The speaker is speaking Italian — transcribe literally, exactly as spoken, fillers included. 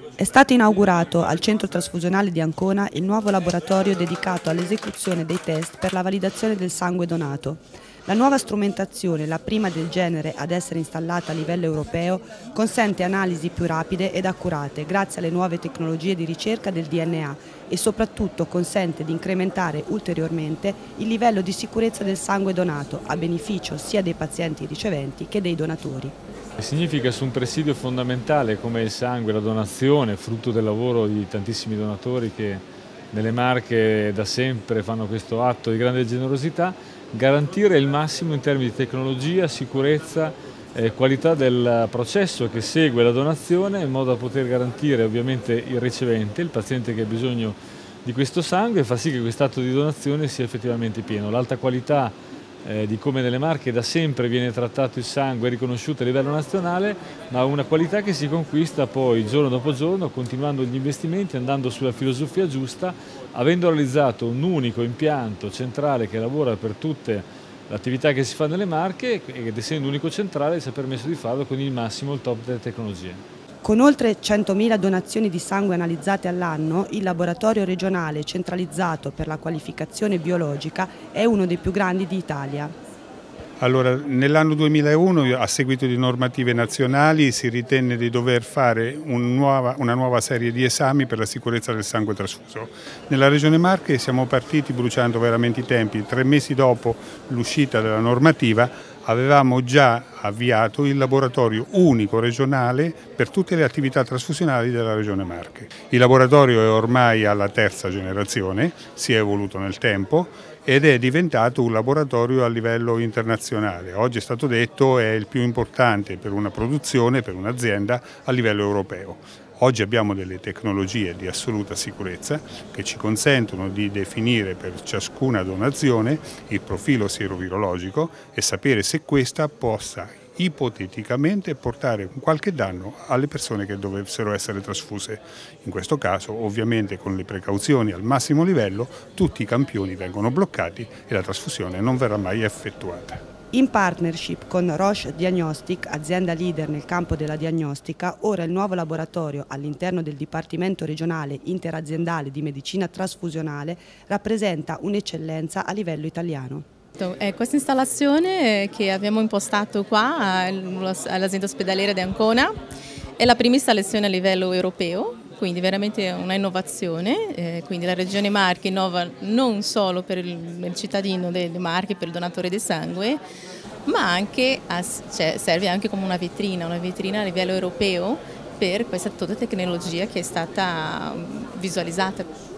È stato inaugurato al Centro Trasfusionale di Ancona il nuovo laboratorio dedicato all'esecuzione dei test per la validazione del sangue donato. La nuova strumentazione, la prima del genere ad essere installata a livello europeo, consente analisi più rapide ed accurate grazie alle nuove tecnologie di ricerca del D N A e soprattutto consente di incrementare ulteriormente il livello di sicurezza del sangue donato a beneficio sia dei pazienti riceventi che dei donatori. Significa su un presidio fondamentale come il sangue, la donazione, frutto del lavoro di tantissimi donatori che nelle Marche da sempre fanno questo atto di grande generosità, garantire il massimo in termini di tecnologia, sicurezza e qualità del processo che segue la donazione, in modo da poter garantire ovviamente il ricevente, il paziente che ha bisogno di questo sangue, e far sì che quest'atto di donazione sia effettivamente pieno. L'alta qualità Eh, di come nelle Marche da sempre viene trattato il sangue, è riconosciuta a livello nazionale, ma una qualità che si conquista poi giorno dopo giorno, continuando gli investimenti, andando sulla filosofia giusta, avendo realizzato un unico impianto centrale che lavora per tutte le attività che si fa nelle Marche, ed essendo unico centrale ci ha permesso di farlo con il massimo, il top delle tecnologie. Con oltre centomila donazioni di sangue analizzate all'anno, il laboratorio regionale centralizzato per la qualificazione biologica è uno dei più grandi d'Italia. Allora, nell'anno duemilauno, a seguito di normative nazionali, si ritenne di dover fare un nuova, una nuova serie di esami per la sicurezza del sangue trasfuso. Nella Regione Marche siamo partiti bruciando veramente i tempi. Tre mesi dopo l'uscita della normativa avevamo già avviato il laboratorio unico regionale per tutte le attività trasfusionali della Regione Marche. Il laboratorio è ormai alla terza generazione, si è evoluto nel tempo ed è diventato un laboratorio a livello internazionale. Oggi è stato detto è il più importante per una produzione, per un'azienda a livello europeo. Oggi abbiamo delle tecnologie di assoluta sicurezza che ci consentono di definire per ciascuna donazione il profilo sierovirologico e sapere se questa possa ipoteticamente portare qualche danno alle persone che dovessero essere trasfuse. In questo caso, ovviamente con le precauzioni al massimo livello, tutti i campioni vengono bloccati e la trasfusione non verrà mai effettuata. In partnership con Roche Diagnostic, azienda leader nel campo della diagnostica, ora il nuovo laboratorio all'interno del Dipartimento regionale interaziendale di medicina trasfusionale rappresenta un'eccellenza a livello italiano. Questa installazione che abbiamo impostato qua all'azienda ospedaliera di Ancona è la prima installazione a livello europeo, quindi veramente una innovazione, eh, quindi la Regione Marche innova non solo per il, il cittadino delle Marche, per il donatore di sangue, ma anche a, cioè, serve anche come una vetrina, una vetrina a livello europeo per questa tutta tecnologia che è stata visualizzata.